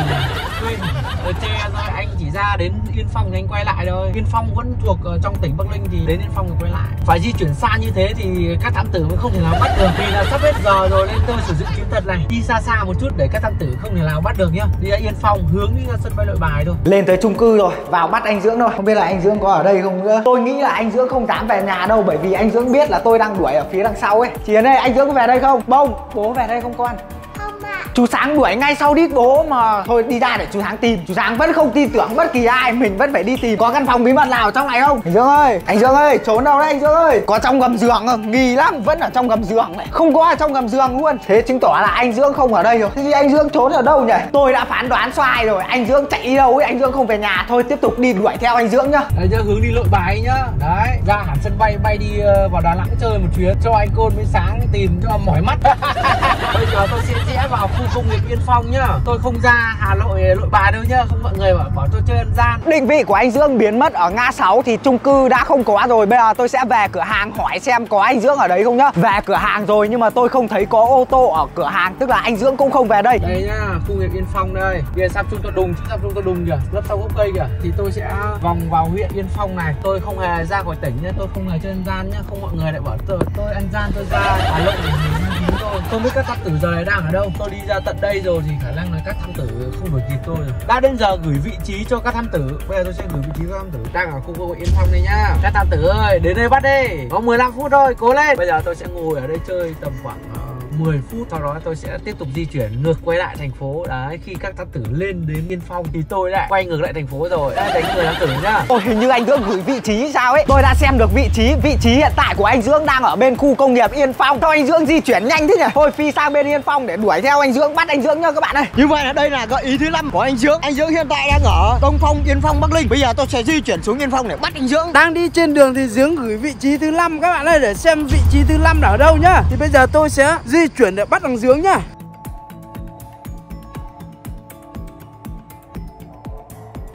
Ở che rồi, anh chỉ ra đến Yên Phong thì anh quay lại thôi. Yên Phong vẫn thuộc trong tỉnh Bắc Linh thì đến Yên Phong thì quay lại. Phải di chuyển xa như thế thì các thám tử mới không thể nào bắt được. Vì là sắp hết giờ rồi nên tôi sử dụng chiến thuật này, đi xa xa một chút để các thám tử không thể nào bắt được nhá. Đi ra Yên Phong hướng đi ra sân bay Nội Bài thôi. Lên tới chung cư rồi, vào bắt anh Dưỡng thôi. Không biết là anh Dưỡng có ở đây không nữa. Tôi nghĩ là anh Dưỡng không dám về nhà đâu, bởi vì anh Dưỡng biết là tôi đang đuổi ở phía đằng sau ấy. Chị Yến ơi, anh Dưỡng có về đây không? Bông, bố về đây không con? Chú Sáng đuổi ngay sau đít bố mà. Thôi đi ra để chú Sáng tìm. Chú Sáng vẫn không tin tưởng bất kỳ ai, mình vẫn phải đi tìm. Có căn phòng bí mật nào trong này không? Anh Dương ơi, anh Dương ơi, trốn đâu đấy anh Dương ơi? Có trong gầm giường không? Nghi lắm, vẫn ở trong gầm giường này. Không có ở trong gầm giường luôn. Thế chứng tỏ là anh Dương không ở đây rồi. Thế thì anh Dương trốn ở đâu nhỉ? Tôi đã phán đoán sai rồi. Anh Dương chạy đi đâu ấy, anh Dương không về nhà. Thôi tiếp tục đi đuổi theo anh Dương nhá. Đấy nhá, hướng đi Nội Bài nhá. Đấy, ra hẳn sân bay bay đi vào Đà Nẵng chơi một chuyến cho anh Côn với Sáng tìm cho mỏi mắt. Bây giờ tôi sẽ rẽ vào khu công nghiệp Yên Phong nhá. Tôi không ra Hà Nội Nội Bài đâu nhá, không mọi người bảo, bảo tôi chơi ăn gian. Định vị của anh Dương biến mất ở ngã sáu thì chung cư đã không có rồi. Bây giờ tôi sẽ về cửa hàng hỏi xem có anh Dương ở đấy không nhá. Về cửa hàng rồi nhưng mà tôi không thấy có ô tô ở cửa hàng, tức là anh Dương cũng không về đây. Đây nhá, khu nghiệp Yên Phong đây. Bây giờ sắp trung tâm đùng, sắp trung tâm đùng kìa, lớp sau gốc cây kìa. Thì tôi sẽ vòng vào huyện Yên Phong này. Tôi không hề ra khỏi tỉnh nhá, tôi không hề chơi ăn gian nhá. Không mọi người lại bảo tôi, tôi ăn gian, tôi ra Hà Nội để mình tôi. Không biết các thám tử giờ này đang ở đâu. Tôi đi ra tận đây rồi thì khả năng là các thám tử không đuổi kịp tôi rồi. Đã đến giờ gửi vị trí cho các thám tử. Bây giờ tôi sẽ gửi vị trí cho các thám tử đang ở khu vực Yên Phong này nhá. Các thám tử ơi, đến đây bắt đi. Có mười lăm phút thôi, cố lên. Bây giờ tôi sẽ ngồi ở đây chơi tầm khoảng uh, mười phút. Sau đó tôi sẽ tiếp tục di chuyển ngược quay lại thành phố. Đấy, khi các thám tử lên đến Yên Phong thì tôi lại quay ngược lại thành phố rồi. Đã đánh mười thám tử nhá. Ôi, hình như anh Dương gửi vị trí sao ấy. Tôi đã xem được vị trí. Vị trí hiện tại của anh Dương đang ở bên khu công nghiệp Yên Phong. Sao anh Dương di chuyển nhanh thế nhỉ? Thôi phi sang bên Yên Phong để đuổi theo anh Dương, bắt anh Dương nhá các bạn ơi. Như vậy là đây là gợi ý thứ năm của anh Dương. Anh Dương hiện tại đang ở Đông Phong, Yên Phong, Bắc Linh. Bây giờ tôi sẽ di chuyển xuống Yên Phong để bắt anh Dương. Đang đi trên đường thì Dương gửi vị trí thứ năm các bạn ơi, để xem vị trí thứ năm ở đâu nhá. Thì bây giờ tôi sẽ di chuyển để bắt thằng Dương nhá.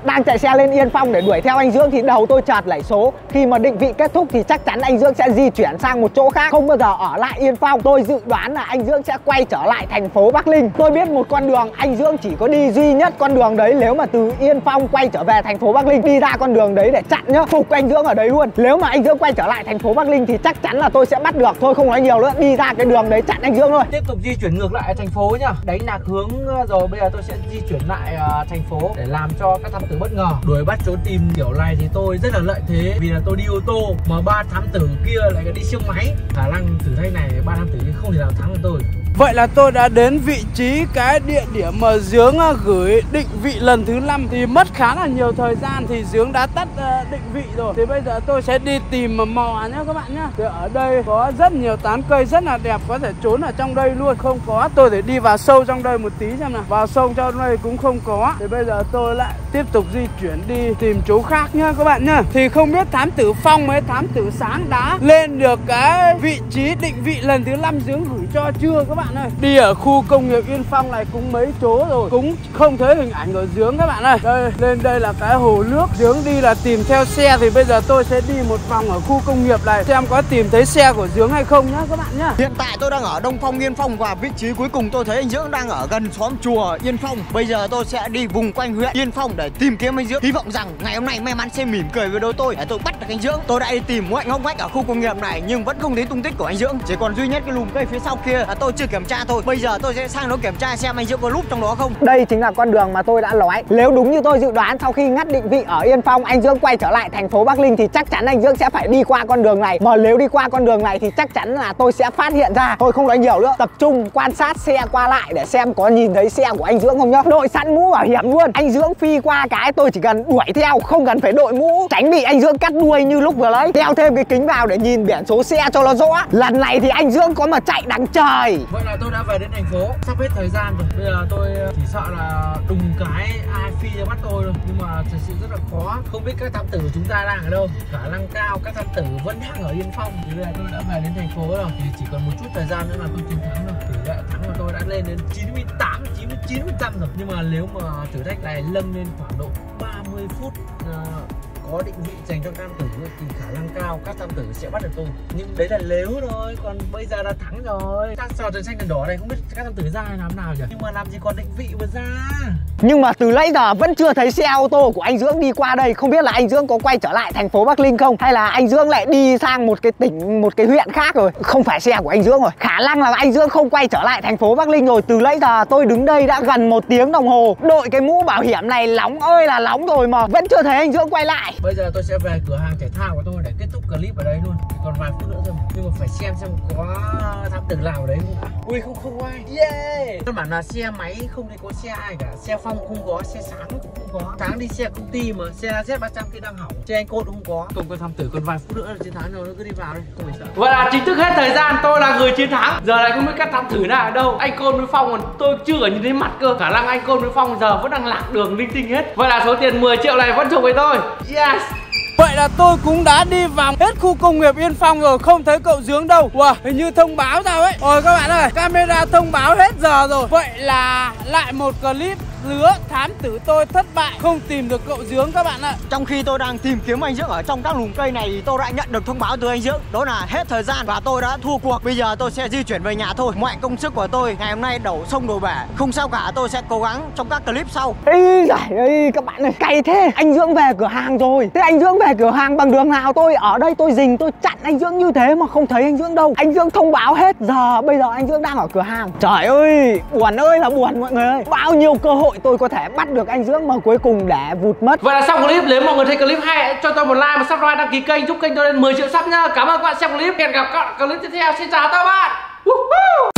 đang chạy xe lên Yên Phong để đuổi theo anh Dưỡng thì đầu tôi chợt lẩy số. Khi mà định vị kết thúc thì chắc chắn anh Dưỡng sẽ di chuyển sang một chỗ khác, không bao giờ ở lại Yên Phong. Tôi dự đoán là anh Dưỡng sẽ quay trở lại thành phố Bắc Linh. Tôi biết một con đường anh Dưỡng chỉ có đi duy nhất con đường đấy. Nếu mà từ Yên Phong quay trở về thành phố Bắc Linh, đi ra con đường đấy để chặn nhá, phục anh Dưỡng ở đấy luôn. Nếu mà anh Dưỡng quay trở lại thành phố Bắc Linh thì chắc chắn là tôi sẽ bắt được. Thôi không nói nhiều nữa, đi ra cái đường đấy chặn anh Dưỡng thôi. Tiếp tục di chuyển ngược lại thành phố nhá, đánh lạc hướng rồi bây giờ tôi sẽ di chuyển lại uh, thành phố để làm cho các thám tử bất ngờ. Đuổi bắt trốn tìm kiểu này thì tôi rất là lợi thế vì là tôi đi ô tô mà ba thám tử kia lại đi siêu máy. Khả năng thử thách này ba thám tử không thể nào thắng được tôi. Vậy là tôi đã đến vị trí cái địa điểm mà Dưỡng gửi định vị lần thứ năm. Thì mất khá là nhiều thời gian thì Dưỡng đã tắt uh, định vị rồi. Thì bây giờ tôi sẽ đi tìm mò nhá các bạn nhá. Thì ở đây có rất nhiều tán cây rất là đẹp, có thể trốn ở trong đây luôn. Không có, tôi để đi vào sâu trong đây một tí xem nào. Vào sâu trong đây cũng không có. Thì bây giờ tôi lại tiếp tục di chuyển đi tìm chỗ khác nhá các bạn nhá. Thì không biết thám tử Phong với thám tử Sáng đã lên được cái vị trí định vị lần thứ năm Dưỡng gửi cho chưa các bạn ơi. Đi ở khu công nghiệp Yên Phong này cũng mấy chỗ rồi, cũng không thấy hình ảnh của Dưỡng các bạn ơi. Đây, lên đây là cái hồ nước. Dưỡng đi là tìm theo xe. Thì bây giờ tôi sẽ đi một vòng ở khu công nghiệp này xem có tìm thấy xe của Dưỡng hay không nhá các bạn nhá. Hiện tại tôi đang ở Đông Phong Yên Phong và vị trí cuối cùng tôi thấy anh Dưỡng đang ở gần xóm chùa Yên Phong. Bây giờ tôi sẽ đi vùng quanh huyện Yên Phong để tìm kiếm anh Dưỡng. Hy vọng rằng ngày hôm nay may mắn sẽ mỉm cười với đôi tôi để tôi bắt được anh Dưỡng. Tôi đã đi tìm mọi ngóc ngách ở khu công nghiệp này nhưng vẫn không thấy tung tích của anh Dưỡng. Chỉ còn duy nhất cái lùm cây phía sau kia là tôi chưa kiểm tra thôi. Bây giờ tôi sẽ sang đó kiểm tra xem anh Dưỡng có lúc trong đó không. Đây chính là con đường mà tôi đã nói. Nếu đúng như tôi dự đoán, sau khi ngắt định vị ở Yên Phong, anh Dưỡng quay trở lại thành phố Bắc Linh thì chắc chắn anh Dưỡng sẽ phải đi qua con đường này. Mà nếu đi qua con đường này thì chắc chắn là tôi sẽ phát hiện ra. Thôi không nói nhiều nữa, tập trung quan sát xe qua lại để xem có nhìn thấy xe của anh Dưỡng không nhá. Đội sẵn mũ bảo hiểm luôn. Anh Dưỡng phi qua cái tôi chỉ cần đuổi theo, không cần phải đội mũ, tránh bị anh Dưỡng cắt đuôi như lúc vừa lấy. Đeo thêm cái kính vào để nhìn biển số xe cho nó rõ. Lần này thì anh Dưỡng có mà chạy đằng trời. Vậy là tôi đã về đến thành phố, sắp hết thời gian rồi. Bây giờ tôi chỉ sợ là đùng cái ai phi ra bắt tôi thôi. Nhưng mà thật sự rất là khó. Không biết các thám tử của chúng ta đang ở đâu. Khả năng cao các thám tử vẫn đang ở Yên Phong. Thì bây giờ tôi đã về đến thành phố rồi. Thì chỉ còn một chút thời gian nữa là tôi chiến thắng rồi. Tỷ lệ thắng của tôi đã lên đến chín mươi tám, chín mươi chín phần trăm rồi. Nhưng mà nếu mà thử thách này nâng lên khoảng độ ba mươi phút uh, có định vị dành cho tam tử thì khả năng cao các tam tử sẽ bắt được tôi. Nhưng đấy là nếu thôi, còn bây giờ đã thắng rồi. Đang sò trời xanh đèn đỏ này không biết các tam tử ra hay làm nào nhỉ. Nhưng mà làm gì còn định vị mà ra. Nhưng mà từ nãy giờ vẫn chưa thấy xe ô tô của anh Dưỡng đi qua đây. Không biết là anh Dưỡng có quay trở lại thành phố Bắc Linh không, hay là anh Dưỡng lại đi sang một cái tỉnh, một cái huyện khác rồi. Không phải xe của anh Dưỡng rồi. Khả năng là anh Dưỡng không quay trở lại thành phố Bắc Linh rồi. Từ nãy giờ tôi đứng đây đã gần một tiếng đồng hồ, đội cái mũ bảo hiểm này nóng ơi là nóng rồi mà vẫn chưa thấy anh Dưỡng quay lại. Bây giờ tôi sẽ về cửa hàng thể thao của tôi để kết thúc clip ở đây luôn. Còn vài phút nữa thôi. Nhưng mà phải xem xem có thám tử nào ở đấy không đã. Ui không không ai. Yeah. Căn bản là xe máy không thấy có xe ai cả. Xe Phong không có, xe Sáng cũng không có. Sáng đi xe công ty mà xe Z ba trăm kia đang hỏng. Xe anh Côn cũng không có. Không có thám tử, còn vài phút nữa là chiến thắng rồi, nó cứ đi vào đi, không phải sợ. Vậy là chính thức hết thời gian, tôi là người chiến thắng. Giờ này không biết các thám tử nào ở đâu. Anh Côn với Phong còn tôi chưa nhìn thấy mặt cơ. Khả năng anh Côn với Phong giờ vẫn đang lạc đường linh tinh hết. Vậy là số tiền mười triệu này vẫn thuộc về tôi. Yes. Vậy là tôi cũng đã đi vòng hết khu công nghiệp Yên Phong rồi, không thấy cậu Dưỡng đâu. Wow, hình như thông báo sao ấy. Rồi các bạn ơi, camera thông báo hết giờ rồi. Vậy là lại một clip lứa thám tử tôi thất bại, không tìm được cậu Dưỡng các bạn ạ. Trong khi tôi đang tìm kiếm anh Dưỡng ở trong các lùm cây này thì tôi đã nhận được thông báo từ anh Dưỡng, đó là hết thời gian và tôi đã thua cuộc. Bây giờ tôi sẽ di chuyển về nhà thôi. Mọi công sức của tôi ngày hôm nay đổ sông đổ bể, không sao cả, tôi sẽ cố gắng trong các clip sau. Ê giải ơi các bạn ơi, cay thế. Anh Dưỡng về cửa hàng rồi. Thế anh Dưỡng về cửa hàng bằng đường nào? Tôi ở đây tôi rình tôi chặn anh Dưỡng như thế mà không thấy anh Dưỡng đâu. Anh Dưỡng thông báo hết giờ, bây giờ anh Dưỡng đang ở cửa hàng. Trời ơi, buồn ơi là buồn mọi người ơi. Bao nhiêu cơ hội tôi có thể bắt được anh Dưỡng mà cuối cùng để vụt mất. Vậy là xong clip. Nếu mọi người thấy clip hay hãy cho tôi một like, một subscribe, đăng ký kênh giúp kênh tôi lên mười triệu sub nhá. Cảm ơn các bạn xem clip. Hẹn gặp các bạn clip tiếp theo. Xin chào các bạn.